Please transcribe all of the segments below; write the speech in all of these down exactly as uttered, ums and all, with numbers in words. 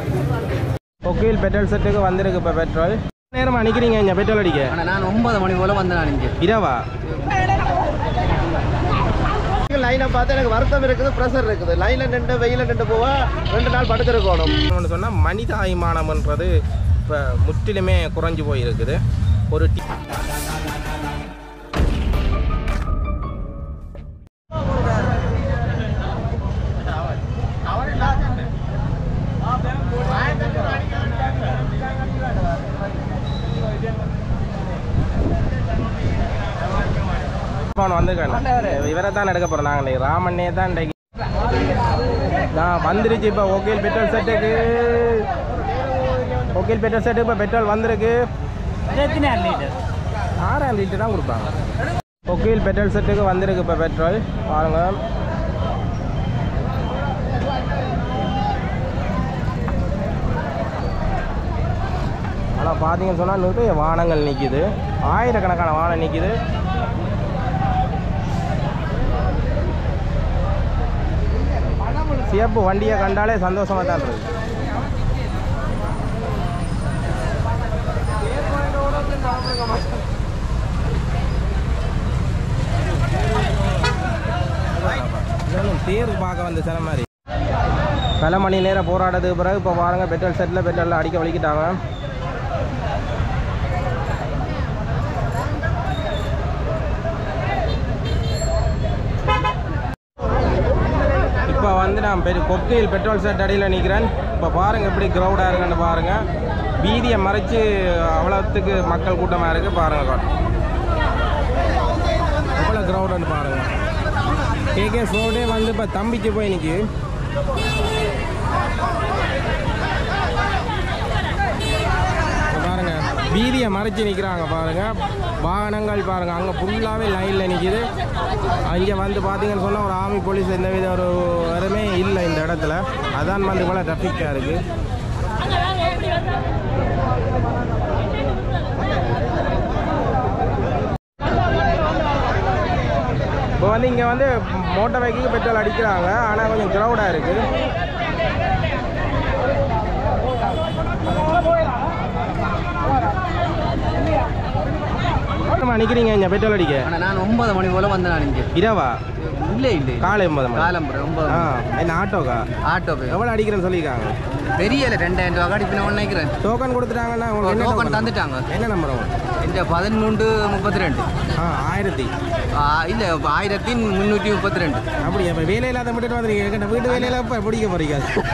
ஒகேல் petrol செட்டுக்கு வந்திருக்கு இப்போ பெட்ரோல். நேரமாக நிற்கிறீங்க இங்கே பெட்ரோல் அடிக்க? நான் ஒன்பது மணி போல் வந்தேன். நான் இங்கே இரவா லைனை பார்த்து எனக்கு வருத்தம் இருக்குது, ப்ரெஷர் இருக்குது. லைனில் நின்று வெயிலில் நின்று போவா ரெண்டு நாள் படுத்துருக்கணும். ஒன்று சொன்னால் மனிதாபிமானம்ன்றது இப்போ முற்றிலுமே குறைஞ்சி போயிருக்குது. ஒரு டி வந்துருக்கேன். இவரை தான் எடுக்க போகிறோம். நாங்கள் ராமண்ணே தான் நான் வந்துருச்சு. இப்போ ஒகேல் பெட்ரோல் செட்டுக்கு ஒகேல் பெட்ரோல் செட்டுக்கு இப்போ பெட்ரோல் வந்திருக்கு. ஆறாம் லிட்டர் தான் கொடுப்பாங்க. ஒகேல் பெட்ரோல் செட்டுக்கு வந்திருக்கு இப்போ பெட்ரோல் பாருங்க. ஆனால் பார்த்தீங்கன்னு சொன்னால் நிறைய வாகனங்கள் நிற்கிது, ஆயிரக்கணக்கான வாகனம் நிற்கிது. சிறப்பு வண்டியை கண்டாலே சந்தோஷமாக தான் இருக்குது. தேர் பார்க்க வந்து சில மாதிரி பல மணி நேரம் போராட்டத்துக்கு பிறகு இப்போ பாருங்க பெட்ரோல் செட்டில் பெட்ரோலில் அடிக்க வலிக்கிட்டாங்க. இப்போ வந்து நான் பெரிய கொக்கையில் பெட்ரோல் செட் அடியில் நிற்கிறேன். இப்போ பாருங்கள் எப்படி க்ரௌடாக இருக்குன்னு பாருங்கள். வீதியை மறைச்சி அவ்வளோத்துக்கு மக்கள் கூட்டமாக இருக்குது பாருங்கள். எவ்வளோ க்ரௌடுன்னு பாருங்கள். கேகே ரோடே வந்து இப்போ தம்பிச்சு போய் நிற்கி. பாருங்க வீதியை மறைச்சி நிற்கிறாங்க பாருங்க. வாகனங்கள் பாருங்க அங்கே ஃபுல்லாகவே லைனில் நிற்கிது. அங்கே வந்து பார்த்தீங்கன்னு சொன்னால் ஒரு ஆர்மி போலீஸ் எந்த வித ஒரு வருமே இல்லை இந்த இடத்துல. அதான் வந்து இவ்வளோ டிராஃபிக்காக இருக்குது. இப்போ வந்து இங்கே வந்து மோட்டார் பைக்குக்கு பெட்ரோல் அடிக்கிறாங்க. ஆனால் கொஞ்சம் க்ரௌடாக இருக்குது. நிற்கிறீங்க இங்கே பெட்ரோல் அடிக்க? நான் ஒன்பது மணி போல் வந்தேன். நான் இங்கே இரவா? இல்லை இல்லை காலை ஒன்பது மணி. காலம் ஒன்பது. ஆ என்ன ஆட்டோக்கா? ஆட்டோக்கு எவ்வளோ அடிக்கிறேன்னு சொல்லியிருக்காங்க? பெரிய இல்லை ரெண்டாயிரம் ரூபா அடிப்பின ஒன்று நினைக்கிறேன். டோக்கன் கொடுத்துட்டாங்கன்னா உங்களுக்கு டோக்கன் தந்துட்டாங்க. என்ன நம்பர்? இந்த பதிமூன்று முப்பத்தி ரெண்டு. ஆ ஆயிரத்தி இல்லை ஆயிரத்தி முந்நூற்றி முப்பத்தி ரெண்டு. அப்படி இப்போ வேலை இல்லாத விட்டுட்டு வந்துருக்கீங்க. வீட்டு வேலையில் இப்போ பிடிக்க போறீங்க?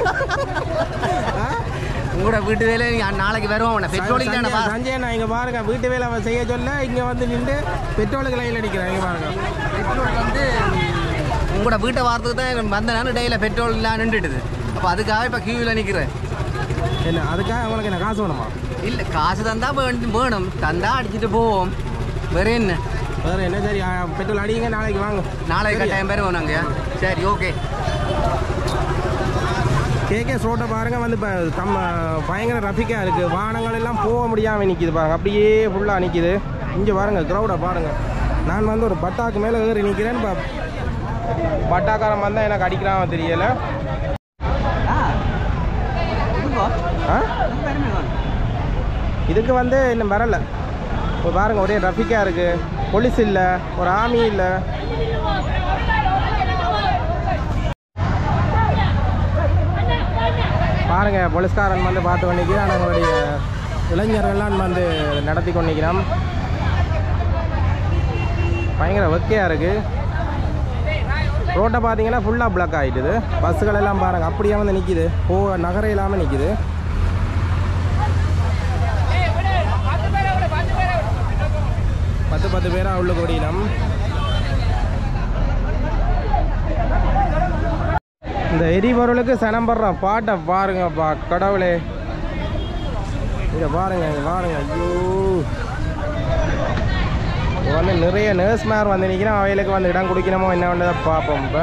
உங்களோட வீட்டு வேலை நாளைக்கு வருவோம். பெட்ரோலுக்கு சஞ்சய் நான் இங்கே பாருங்க வீட்டு வேலை செய்ய சொல்ல இங்கே வந்து நின்று பெட்ரோலுக்கு லைனில் அடிக்கிறேன். இங்கே பாருங்க பெட்ரோல் வந்து உங்களோட வீட்டை வாரத்துக்கு தான் வந்தேன். டெய்லியில் பெட்ரோல் எல்லாம் நின்றுட்டுது. அப்போ அதுக்காக இப்போ கியூவில் நிற்கிறேன். என்ன அதுக்காக உங்களுக்கு என்ன காசு வேணுமா? இல்லை காசு தந்தா வேணும். தந்தா அடிச்சுட்டு போவோம். வேற என்ன வேறு என்ன? சரி பெட்ரோல் அடிங்க, நாளைக்கு வாங்க. நாளைக்கு கட்டாயம் பேர் வேணுங்க. சரி ஓகே. கேகே ரோட்டை பாருங்கள் வந்து இப்போ தம்ம பயங்கர ரஃபிக்காக இருக்குது. வாகனங்கள் எல்லாம் போக முடியாமல் நிற்கிது பாருங்கள். அப்படியே ஃபுல்லாக நிற்கிது. இங்கே பாருங்கள் க்ரௌடை பாருங்கள். நான் வந்து ஒரு பட்டாக்கு மேலே ஏறி நிற்கிறேன். இப்போ பட்டாக்காரன் வந்தால் எனக்கு அடிக்கிறான் தெரியலை. ஆ இதுக்கு வந்து இன்னும் வரலை. இப்போ பாருங்கள் ஒரே ரஃபிக்காக இருக்குது. போலீஸ் இல்லை, ஒரு ஆர்மி இல்லை. பாருங்கள் போலீஸ்காரன் வந்து பார்த்து கொண்டிருக்கிறோம். நம்மளுடைய இளைஞர்கள்லாம் வந்து நடத்தி கொண்டிருக்கிறோம். பயங்கர வெக்கையாக இருக்குது. ரோட்டை பார்த்தீங்கன்னா ஃபுல்லாக பிளாக் ஆகிட்டுது. பஸ்ஸுகள் எல்லாம் பாருங்கள் அப்படியே வந்து நிற்கிது. போ நகரம் இல்லாமல் நிற்கிது. பத்து பத்து பேராக உள்ள கூடினோம். இந்த எரிபொருளுக்கு சனம்படுற பாட்டை பாருங்கப்பா கடவுளே. இங்கே பாருங்க இங்கே பாருங்க. ஐயோ வந்து நிறைய நர்ஸ்மார் வந்து நிற்கிறோம். அவைகளுக்கு வந்து இடம் கொடுக்கணுமோ என்ன வேண்டதை பார்ப்போம். இப்போ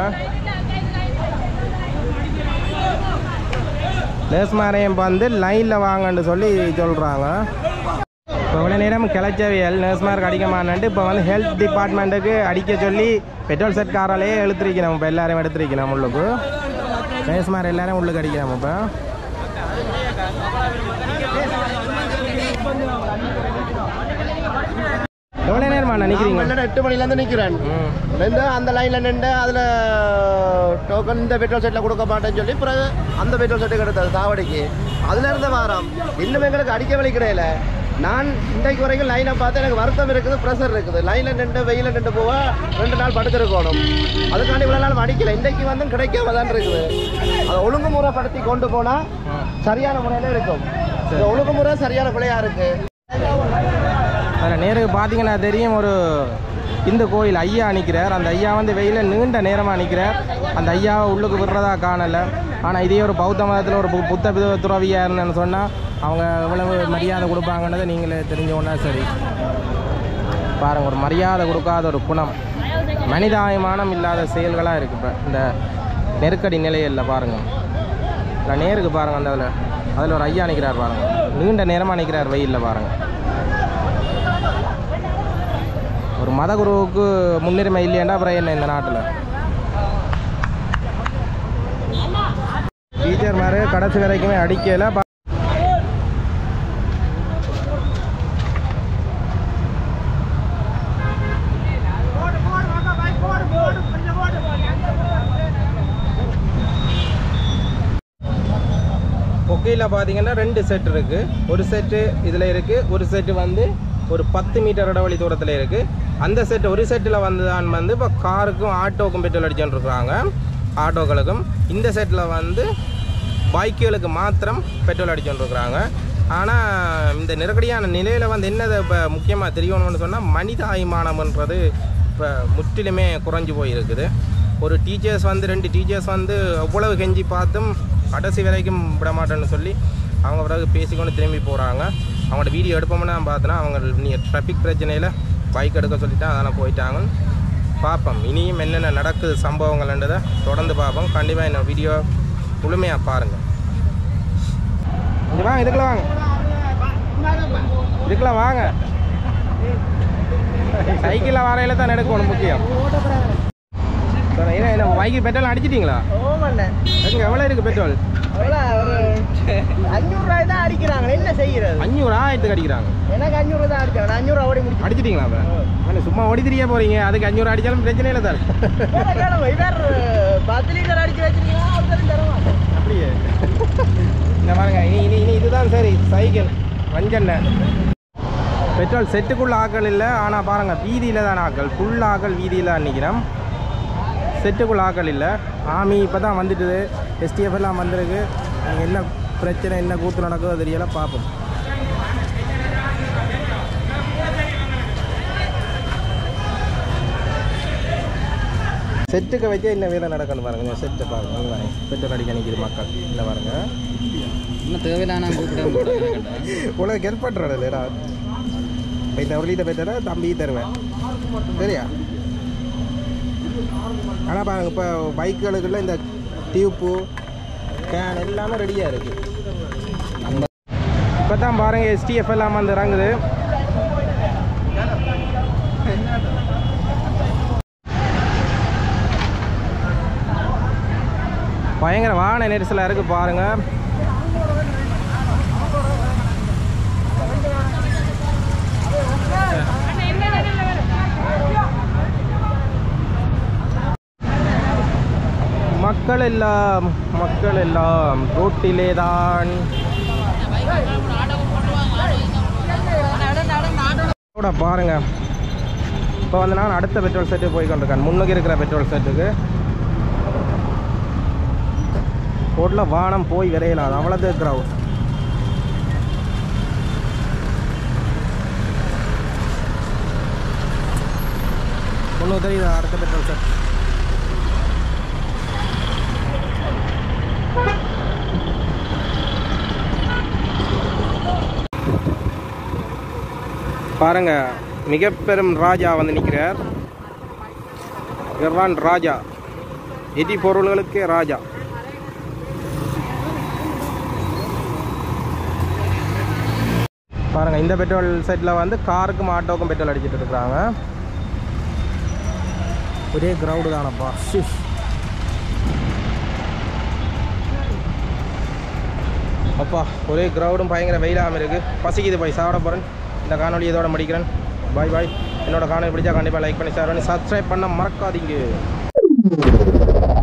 நர்ஸ்மாரையும் வந்து லைனில் வாங்கன்னு சொல்லி சொல்கிறாங்க. இப்போ இவ்வளோ நேரம் கிளச்சவியல் நர்ஸ்மாருக்கு அடிக்கமானன்ட்டு இப்போ வந்து ஹெல்த் டிபார்ட்மெண்ட்டுக்கு அடிக்க சொல்லி பெட்ரோல் செட் காராலேயே எழுத்துருக்கணும். இப்போ எல்லோரும் எடுத்துருக்கணும் உள்ளுக்கு. நர்ஸ்மார் எல்லோரும் உள்ளுக்கு அடிக்கிறோம். இப்போ எவ்வளோ நேரமா நினைக்கிறீங்க? எட்டு மணிலேருந்து நிற்கிறேன். நின்று அந்த லைனில் நின்று அதில் டோக்கன் இந்த பெட்ரோல் செட்டில் கொடுக்க மாட்டேன்னு சொல்லி பிறகு அந்த பெட்ரோல் செட்டுக்கு எடுத்தது தாவடிக்கு. அதில் இருந்த வாரம் இன்னும் எங்களுக்கு அடிக்க வலிக்கிறேன். நான் இன்றைக்கு வரைக்கும் லைனை பார்த்து எனக்கு வருத்தம் இருக்குது, ப்ரெஷர் இருக்குது. லைனில் நின்று வெயிலில் நின்று போவா ரெண்டு நாள் படுத்திருக்கணும். அதுக்காண்டி இவ்வளோ நாள் அடிக்கலை. இன்றைக்கு வந்து கிடைக்காம தான் இருக்குது. அதை ஒழுங்குமுறைப்படுத்தி கொண்டு போனால் சரியான முறையில் இருக்கும். ஒழுங்குமுறை சரியான பிள்ளையாக இருக்குது. அதில் நேருக்கு பார்த்தீங்கன்னா தெரியும், ஒரு இந்து கோயில் ஐயா நிற்கிறார். அந்த ஐயா வந்து வெயிலில் நீண்ட நேரமாக நிற்கிறார். அந்த ஐயாவை உள்ளுக்கு விடுறதா காணலை. ஆனால் இதே ஒரு பௌத்த மதத்தில் ஒரு புத்த துறவியாக இருந்தேன்னு சொன்னால் அவங்க எவ்வளவு மரியாதை கொடுப்பாங்கன்றதை நீங்களே தெரிஞ்சோன்னா சரி. பாருங்கள், ஒரு மரியாதை கொடுக்காத ஒரு குணம், மனிதாபிமானம் இல்லாத செயல்களாக இருக்குது இப்போ இந்த நெருக்கடி நிலையில். பாருங்கள், இல்லை நேருக்கு பாருங்கள், அந்த அதில் அதில் ஒரு ஐயா நிற்கிறார் பாருங்கள், நீண்ட நேரமாக நிற்கிறார் வெயிலில். பாருங்கள், ஒரு மத குருவுக்கு முன்னுரிமை இல்லையாண்டா அப்புறம் என்ன இந்த நாட்டில்? டீச்சர் மாதிரி கடைசி வரைக்குமே அடிக்கல. கொக்கையில் பார்த்தீங்கன்னா ரெண்டு செட் இருக்குது. ஒரு செட்டு இதில் இருக்குது, ஒரு செட்டு வந்து ஒரு பத்து மீட்டர் இடைவெளி தூரத்தில் இருக்குது. அந்த செட் ஒரு செட்டில் வந்து தான் வந்து இப்போ காருக்கும் ஆட்டோக்கும் பெட்ரோல் அடிச்சுட்டு இருக்கிறாங்க, ஆட்டோக்களுக்கும். இந்த செட்டில் வந்து பைக்குகளுக்கு மாத்திரம் பெட்ரோல் அடிச்சுட்டு இருக்கிறாங்க. ஆனால் இந்த நெருக்கடியான நிலையில் வந்து என்னதை இப்போ முக்கியமாக தெரியணும்னு சொன்னால் மனிதாபிமானம்ன்றது இப்போ முற்றிலுமே குறைஞ்சி போயிருக்குது. ஒரு டீச்சர்ஸ் வந்து ரெண்டு டீச்சர்ஸ் வந்து அவ்வளவு கெஞ்சி பார்த்தும் கடைசி வரைக்கும் விட மாட்டேன்னு சொல்லி அவங்க பிறகு பேசிக்கொண்டு திரும்பி போகிறாங்க. அவங்களோட வீடியோ எடுப்போம்னா பார்த்தோன்னா அவங்க நீ ட்ராஃபிக் பிரச்சனையில் பைக் எடுக்க சொல்லிவிட்டு அதெல்லாம் போயிட்டாங்க. பார்ப்போம் இனியும் என்னென்ன நடக்குது சம்பவங்கள்ன்றதை தொடர்ந்து பார்ப்போம். கண்டிப்பாக என்ன வீடியோ முழுமையாக பாருங்கள். இங்கே வாங்க, இதுக்குள்ள வாங்க, இதுக்குள்ள வாங்க. சைக்கிளில் வரையில தான் எடுக்கணும் முக்கியம். என்ன பைக்கு பெட்ரோல் அடிச்சிட்டிங்களா? எங்கே எவ்வளோ இருக்குது பெட்ரோல்? அஞ்சூறு ரூபாய் தான் அடிக்கிறாங்க. என்ன செய்யறது? அஞ்சூறு ஆயிரத்துக்கு அடிக்கிறாங்க. எனக்கு அஞ்சூறு தான் அடிச்சாங்க. அஞ்சூறு ஓடி முடிச்சு அடிச்சிட்டிங்களா? அப்போ சும்மா ஓடி தெரிய போறீங்க, அதுக்கு அஞ்சூறு அடிச்சாலும் பிரச்சனை இல்லை தான். பத்து லிட்டர் அடிச்சு வச்சிருக்கீங்களா? அப்படியே இந்த பாருங்க, இனி இனி இனி இதுதான் சரி. சைக்கிள் வஞ்சண்ண பெட்ரோல் செட்டுக்குள்ள ஆக்கள் இல்லை. ஆனால் பாருங்கள், வீதியில் தான் ஆக்கள், ஃபுல் ஆக்கள் வீதியில் நிற்கிறோம். செட்டுக்குள்ள ஆக்கள் இல்லை. ஆமி இப்போ தான் வந்துட்டுது, எஸ்டிஎஃப் எல்லாம் வந்திருக்கு. என்ன பிரச்சனை, என்ன கூத்து நடக்குதோ தெரியல, பார்ப்போம். செட்டுக்கு வச்சு என்ன வேலை நடக்கணும் பாருங்க. செட்டை பாருங்க, பெட்ரோல் அடிக்க நிற்கிது மக்கள். இல்லை பாருங்க, இன்னும் தேவையில்லான உனக்கு ஹெல்ப் பண்ணுறோம் இல்லைடா. இந்த ஒரு லிட்டர் பெட்ரோலை தம்பி தருவேன், சரியா? ஆனால் பாருங்க, இப்போ பைக்குகளுக்குள்ள இந்த டியூப்பு கேன் எல்லாமே ரெடியாக இருக்குது. இப்போ தான் பாருங்கள் எஸ்டிஎஃப் எல்லாம் வந்து இறங்குது. பயங்கர வாகன நெரிசலாக இருக்குது பாருங்கள். மக்கள் எல்லாம் மக்கள் எல்லாம் ரோட்டிலே தான். பாருங்க, இப்போ வந்து நான் அடுத்த பெட்ரோல் செட்டு போய் கொண்டிருக்கேன். முன்னுக்கு இருக்கிற பெட்ரோல் செட்டுக்கு ரோட்டில் வானம் போய் விரையலாது, அவ்வளோது கிரவுட். முன்னூறு தெரியுது அடுத்த பெட்ரோல் செட். பாருங்க, மிக பெரும் ராஜா வந்து நிற்கிறார். இவர்தான் ராஜா, எரி பொருள்களுக்கே ராஜா. பாருங்க, இந்த பெட்ரோல் செட்டில் வந்து காருக்கும் ஆட்டோக்கும் பெட்ரோல் அடிச்சுட்டு இருக்கிறாங்க. ஒரே கிரவுடு தானப்பா. அப்பா ஒரே கிரௌடும் பயங்கர வெயிலாமல் இருக்குது. பசிக்குது போய் சாப்பிட போகிறேன். இந்த காணொலி இதோட முடிக்கிறேன். பாய் பாய். என்னோட காணொலி பிடிச்சா கண்டிப்பாக லைக் பண்ணி ஷேர் பண்ணி சப்ஸ்கிரைப் பண்ண மறக்காதீங்க.